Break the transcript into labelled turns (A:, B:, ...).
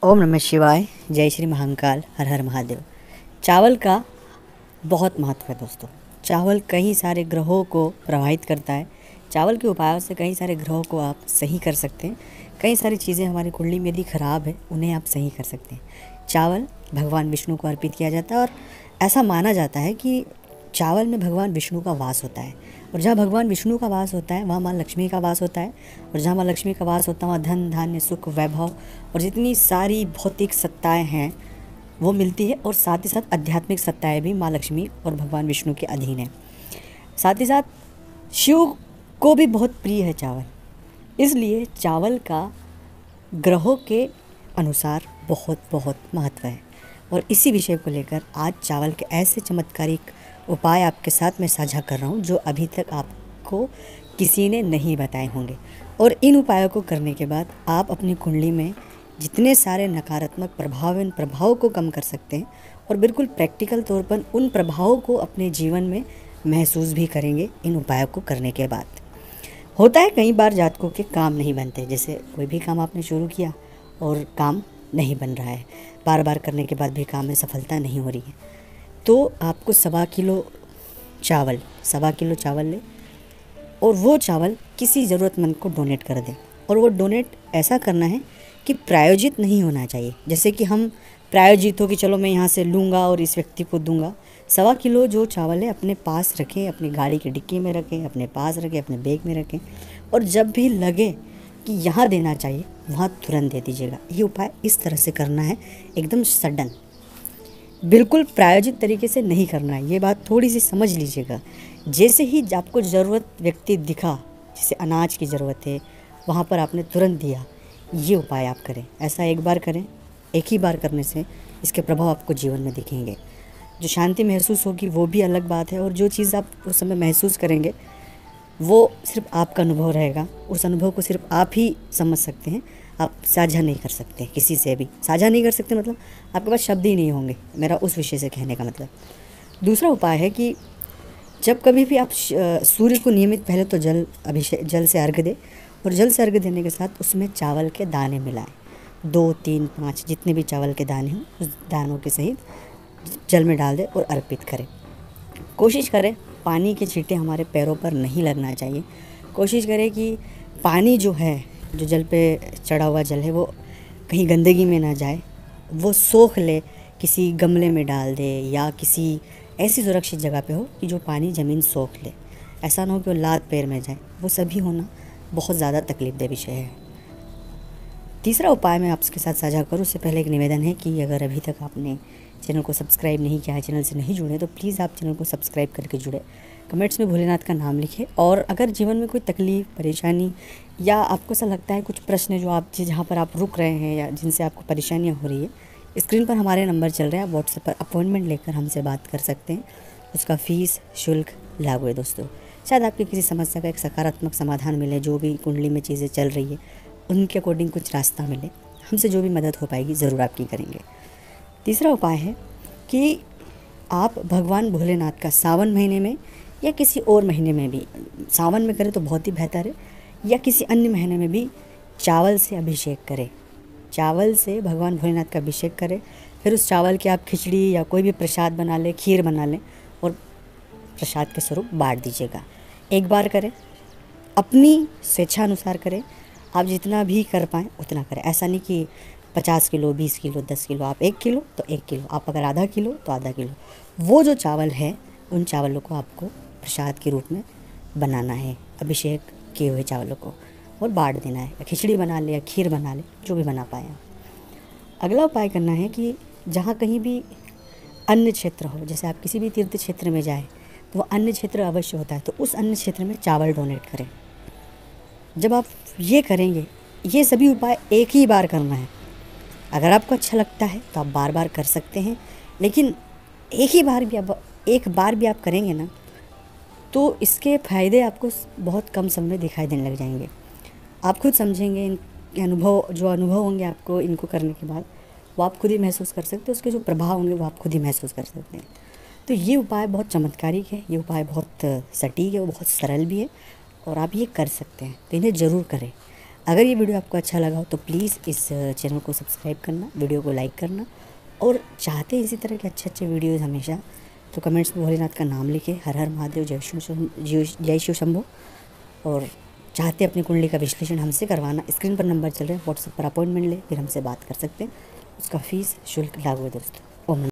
A: ओम नमः शिवाय। जय श्री महाकाल। हर हर महादेव। चावल का बहुत महत्व है दोस्तों। चावल कई सारे ग्रहों को प्रभावित करता है। चावल के उपायों से कई सारे ग्रहों को आप सही कर सकते हैं। कई सारी चीज़ें हमारी कुंडली में यदि खराब है उन्हें आप सही कर सकते हैं। चावल भगवान विष्णु को अर्पित किया जाता है और ऐसा माना जाता है कि चावल में भगवान विष्णु का वास होता है, और जहाँ भगवान विष्णु का वास होता है वहाँ माँ लक्ष्मी का वास होता है, और जहाँ माँ लक्ष्मी का वास होता है वहाँ धन धान्य सुख वैभव और जितनी सारी भौतिक सत्ताएं हैं वो मिलती है। और साथ ही साथ आध्यात्मिक सत्ताएं भी माँ लक्ष्मी और भगवान विष्णु के अधीन है। साथ ही साथ शिव को भी बहुत प्रिय है चावल, इसलिए चावल का ग्रहों के अनुसार बहुत बहुत महत्व है। और इसी विषय को लेकर आज चावल के ऐसे चमत्कारिक उपाय आपके साथ मैं साझा कर रहा हूँ जो अभी तक आपको किसी ने नहीं बताए होंगे। और इन उपायों को करने के बाद आप अपनी कुंडली में जितने सारे नकारात्मक प्रभाव इन प्रभावों को कम कर सकते हैं और बिल्कुल प्रैक्टिकल तौर पर उन प्रभावों को अपने जीवन में महसूस भी करेंगे इन उपायों को करने के बाद। होता है कई बार जातकों के काम नहीं बनते, जैसे कोई भी काम आपने शुरू किया और काम नहीं बन रहा है, बार बार करने के बाद भी काम में सफलता नहीं हो रही है, तो आपको सवा किलो चावल ले और वो चावल किसी ज़रूरतमंद को डोनेट कर दें। और वो डोनेट ऐसा करना है कि प्रायोजित नहीं होना चाहिए, जैसे कि हम प्रायोजित हो कि चलो मैं यहाँ से लूँगा और इस व्यक्ति को दूंगा। सवा किलो जो चावल है अपने पास रखें, अपनी गाड़ी की डिक्की में रखें, अपने पास रखें, अपने बैग में रखें, और जब भी लगे कि यहाँ देना चाहिए वहाँ तुरंत दे दीजिएगा। ये उपाय इस तरह से करना है, एकदम सडन, बिल्कुल प्रायोजित तरीके से नहीं करना है। ये बात थोड़ी सी समझ लीजिएगा। जैसे ही आपको ज़रूरत व्यक्ति दिखा, जैसे अनाज की ज़रूरत है, वहाँ पर आपने तुरंत दिया, ये उपाय आप करें। ऐसा एक बार करें, एक ही बार करने से इसके प्रभाव आपको जीवन में दिखेंगे। जो शांति महसूस होगी वो भी अलग बात है, और जो चीज़ आप उस समय महसूस करेंगे वो सिर्फ आपका अनुभव रहेगा। उस अनुभव को सिर्फ आप ही समझ सकते हैं, आप साझा नहीं कर सकते, किसी से भी साझा नहीं कर सकते, मतलब आपके पास शब्द ही नहीं होंगे, मेरा उस विषय से कहने का मतलब। दूसरा उपाय है कि जब कभी भी आप सूर्य को नियमित पहले तो जल से अर्घ्य दें, और जल से अर्घ्य देने के साथ उसमें चावल के दाने मिलाएं, 2, 3, 5 जितने भी चावल के दाने हों उस दानों के सहित जल में डाल दें और अर्पित करें। कोशिश करें पानी के छींटे हमारे पैरों पर नहीं लगना चाहिए। कोशिश करें कि पानी जो है, जो जल पे चढ़ा हुआ जल है, वो कहीं गंदगी में ना जाए, वो सोख ले, किसी गमले में डाल दे या किसी ऐसी सुरक्षित जगह पे हो कि जो पानी ज़मीन सोख ले। ऐसा ना हो कि वो लात पैर में जाए, वो सभी होना बहुत ज़्यादा तकलीफदेह विषय है। तीसरा उपाय मैं आपके साथ साझा करूँ उससे पहले एक निवेदन है कि अगर अभी तक आपने चैनल को सब्सक्राइब नहीं किया है, चैनल से नहीं जुड़े, तो प्लीज़ आप चैनल को सब्सक्राइब करके जुड़े। कमेंट्स में भोलेनाथ का नाम लिखें। और अगर जीवन में कोई तकलीफ़, परेशानी या आपको ऐसा लगता है कुछ प्रश्न जो आप जहाँ पर आप रुक रहे हैं या जिनसे आपको परेशानियाँ हो रही है, स्क्रीन पर हमारे नंबर चल रहे हैं, आप व्हाट्सएप पर अपॉइंटमेंट लेकर हमसे बात कर सकते हैं। उसका फ़ीस शुल्क लागू है दोस्तों। शायद आपकी किसी समस्या का एक सकारात्मक समाधान मिले, जो भी कुंडली में चीज़ें चल रही है उनके अकॉर्डिंग कुछ रास्ता मिले, हमसे जो भी मदद हो पाएगी ज़रूर आपकी करेंगे। तीसरा उपाय है कि आप भगवान भोलेनाथ का सावन महीने में या किसी और महीने में भी, सावन में करें तो बहुत ही बेहतर है, या किसी अन्य महीने में भी चावल से अभिषेक करें। चावल से भगवान भोलेनाथ का अभिषेक करें, फिर उस चावल की आप खिचड़ी या कोई भी प्रसाद बना लें, खीर बना लें और प्रसाद के स्वरूप बांट दीजिएगा। एक बार करें, अपनी स्वेच्छा अनुसार करें, आप जितना भी कर पाएँ उतना करें। ऐसा नहीं कि 50 किलो, 20 किलो, 10 किलो, आप 1 किलो तो 1 किलो, आप अगर आधा किलो तो आधा किलो। वो जो चावल है उन चावलों को आपको प्रसाद के रूप में बनाना है, अभिषेक किए हुए चावलों को, और बांट देना है। खिचड़ी बना ले या खीर बना ले, जो भी बना पाए आप। अगला उपाय करना है कि जहाँ कहीं भी अन्न क्षेत्र हो, जैसे आप किसी भी तीर्थ क्षेत्र में जाएँ तो वो अन्न क्षेत्र अवश्य होता है, तो उस अन्न क्षेत्र में चावल डोनेट करें। जब आप ये करेंगे, ये सभी उपाय एक ही बार करना है। अगर आपको अच्छा लगता है तो आप बार बार कर सकते हैं, लेकिन एक बार भी आप करेंगे ना तो इसके फ़ायदे आपको बहुत कम समय में दिखाई देने लग जाएंगे। आप खुद समझेंगे, इनके अनुभव होंगे आपको इनको करने के बाद, वो आप खुद ही महसूस कर सकते हैं। उसके जो प्रभाव होंगे वो आप खुद ही महसूस कर सकते हैं। तो ये उपाय बहुत चमत्कारिक है, ये उपाय बहुत सटीक है, वो बहुत सरल भी है और आप ये कर सकते हैं, तो इन्हें ज़रूर करें। अगर ये वीडियो आपको अच्छा लगा हो तो प्लीज़ इस चैनल को सब्सक्राइब करना, वीडियो को लाइक करना, और चाहते हैं इसी तरह के अच्छे अच्छे वीडियोज़ हमेशा तो कमेंट्स में भोलेनाथ का नाम लिखे, हर हर महादेव, जय शिव शंभो। और चाहते अपनी कुंडली का विश्लेषण हमसे करवाना, स्क्रीन पर नंबर चल रहे हैं, व्हाट्सएप पर अपॉइंटमेंट ले फिर हमसे बात कर सकते हैं। उसका फ़ीस शुल्क लागू है दोस्तों। ओम